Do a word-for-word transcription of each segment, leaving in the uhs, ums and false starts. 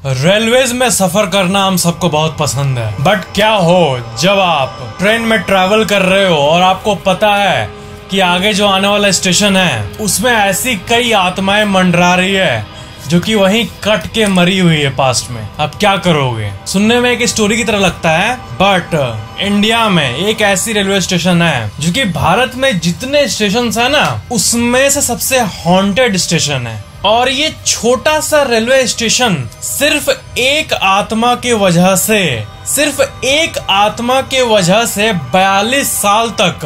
Railways में सफर करना हम सबको बहुत पसंद है, बट क्या हो जब आप ट्रेन में ट्रैवल कर रहे हो और आपको पता है कि आगे जो आने वाला स्टेशन है उसमें ऐसी कई आत्माएं मंडरा रही है जो कि वहीं कट के मरी हुई है पास्ट में। अब क्या करोगे? सुनने में एक स्टोरी की तरह लगता है, बट इंडिया में एक ऐसी रेलवे स्टेशन है जो कि भारत में जितने स्टेशन है ना उसमें से सबसे हॉन्टेड स्टेशन है। और ये छोटा सा रेलवे स्टेशन सिर्फ एक आत्मा के वजह से सिर्फ एक आत्मा के वजह से बयालीस साल तक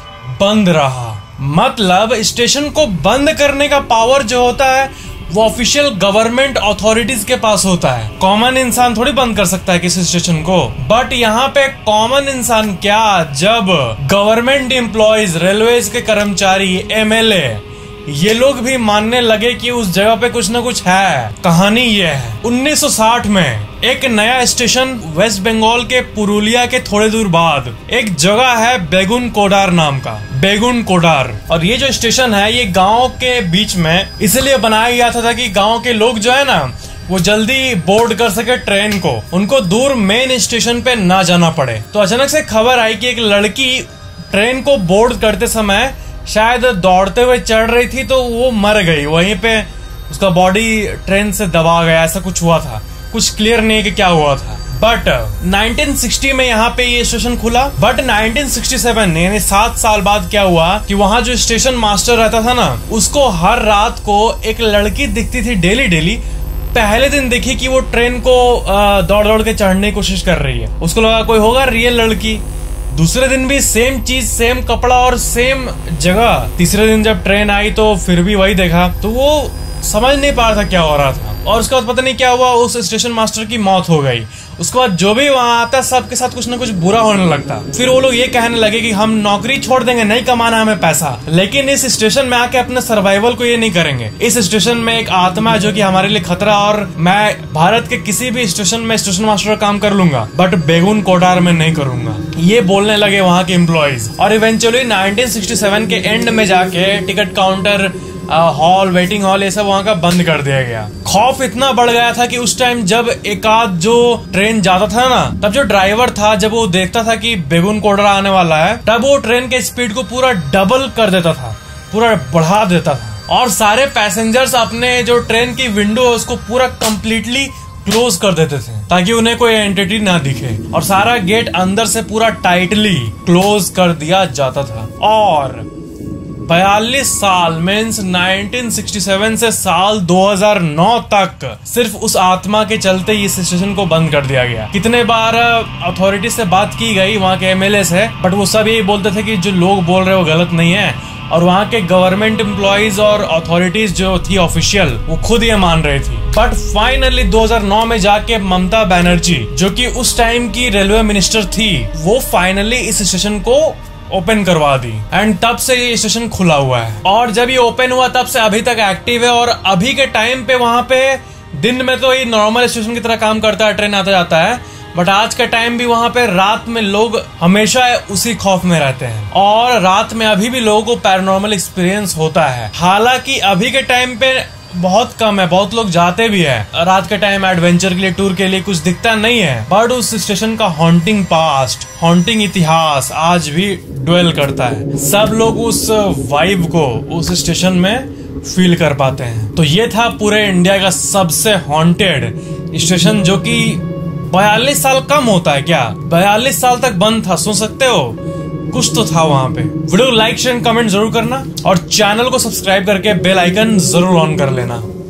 बंद रहा। मतलब स्टेशन को बंद करने का पावर जो होता है वो ऑफिशियल गवर्नमेंट अथॉरिटीज के पास होता है। कॉमन इंसान थोड़ी बंद कर सकता है किसी स्टेशन को। बट यहाँ पे कॉमन इंसान क्या, जब गवर्नमेंट एम्प्लॉइज, रेलवेज के कर्मचारी, एमएलए, ये लोग भी मानने लगे कि उस जगह पे कुछ ना कुछ है। कहानी ये है, उन्नीस सौ साठ में एक नया स्टेशन वेस्ट बंगाल के पुरुलिया के थोड़े दूर बाद एक जगह है बेगुन कोडार नाम का, बेगुन कोडार। और ये जो स्टेशन है ये गांव के बीच में इसलिए बनाया गया था ताकि गांव के लोग जो है ना वो जल्दी बोर्ड कर सके ट्रेन को, उनको दूर मेन स्टेशन पे ना जाना पड़े। तो अचानक से खबर आई कि एक लड़की ट्रेन को बोर्ड करते समय शायद दौड़ते हुए चढ़ रही थी तो वो मर गई, वहीं पे उसका बॉडी ट्रेन से दबा गया, ऐसा कुछ हुआ था। कुछ क्लियर नहीं है कि क्या हुआ था। बट नाइनटीन सिक्सटी में यहाँ पे ये स्टेशन खुला। बट नाइनटीन सिक्सटी सेवन यानी सात साल बाद क्या हुआ कि वहाँ जो स्टेशन मास्टर रहता था ना उसको हर रात को एक लड़की दिखती थी डेली डेली। पहले दिन देखी कि वो ट्रेन को दौड़ दौड़ के चढ़ने की कोशिश कर रही है, उसको लगा कोई होगा रियल लड़की। दूसरे दिन भी सेम चीज, सेम कपड़ा और सेम जगह। तीसरे दिन जब ट्रेन आई तो फिर भी वही देखा, तो वो समझ नहीं पा रहा था क्या हो रहा था। और उसके बाद पता नहीं क्या हुआ, उस स्टेशन मास्टर की मौत हो गई। उसके बाद जो भी वहां आता सबके साथ कुछ ना कुछ बुरा होने लगता। फिर वो लोग ये कहने लगे कि हम नौकरी छोड़ देंगे, नहीं कमाना हमें पैसा, लेकिन इस स्टेशन में आके अपने सर्वाइवल को ये नहीं करेंगे। इस स्टेशन में एक आत्मा है जो कि हमारे लिए खतरा, और मैं भारत के किसी भी स्टेशन में स्टेशन मास्टर का काम कर लूंगा बट बेगुन कोडार में नहीं करूंगा, ये बोलने लगे वहां के एम्प्लॉइज। और इवेंचुअली नाइनटीन सिक्सटी सेवन के एंड में जाके ticket counter, hall, waiting hall, ये सब वहाँ का बंद कर दिया गया। खौफ इतना बढ़ गया था कि उस टाइम जब एक आध जो ट्रेन जाता था ना तब जो ड्राइवर था जब वो देखता था कि बेगुन कोडरा आने वाला है तब वो ट्रेन के स्पीड को पूरा डबल कर देता था, पूरा बढ़ा देता था। और सारे पैसेंजर्स अपने जो ट्रेन की विंडो है उसको पूरा कंप्लीटली क्लोज कर देते थे ताकि उन्हें कोई एंटिटी ना दिखे, और सारा गेट अंदर से पूरा टाइटली क्लोज कर दिया जाता था। और बयालीस साल मीन्स नाइनटीन सिक्सटी सेवन से साल दो हज़ार नौ तक सिर्फ उस आत्मा के चलते इस स्टेशन को बंद कर दिया गया। कितने बार अथॉरिटी से बात की गई, वहाँ के एमएलए से, बट वो सब यही बोलते थे कि जो लोग बोल रहे हो गलत नहीं है। और वहाँ के गवर्नमेंट एम्प्लॉइज और अथॉरिटीज जो थी ऑफिशियल वो खुद ये मान रही थी। बट फाइनली दो हज़ार नौ में जाके ममता बनर्जी जो कि उस टाइम की रेलवे मिनिस्टर थी वो फाइनली इस स्टेशन को ओपन करवा दी, एंड तब से ये स्टेशन खुला हुआ है। और जब ये ओपन हुआ तब से अभी तक एक्टिव है। और अभी के टाइम पे वहां पे दिन में तो ये नॉर्मल स्टेशन की तरह काम करता है, ट्रेन आता जाता है, बट आज का टाइम भी वहां पे रात में लोग हमेशा उसी खौफ में रहते हैं। और रात में अभी भी लोगों को पैरानॉर्मल एक्सपीरियंस होता है। हालांकि अभी के टाइम पे बहुत कम है, बहुत लोग जाते भी है रात के टाइम एडवेंचर के लिए, टूर के लिए, कुछ दिखता नहीं है। बट उस स्टेशन का हॉन्टिंग पास्ट, हॉन्टिंग इतिहास आज भी ड्वेल करता है। सब लोग उस वाइब को उस स्टेशन में फील कर पाते हैं। तो ये था पूरे इंडिया का सबसे हॉन्टेड स्टेशन जो कि बयालीस साल कम होता है क्या, बयालीस साल तक बंद था। सुन सकते हो, कुछ तो था वहां पे। वीडियो लाइक शेयर कमेंट जरूर करना और चैनल को सब्सक्राइब करके बेल आइकन जरूर ऑन कर लेना।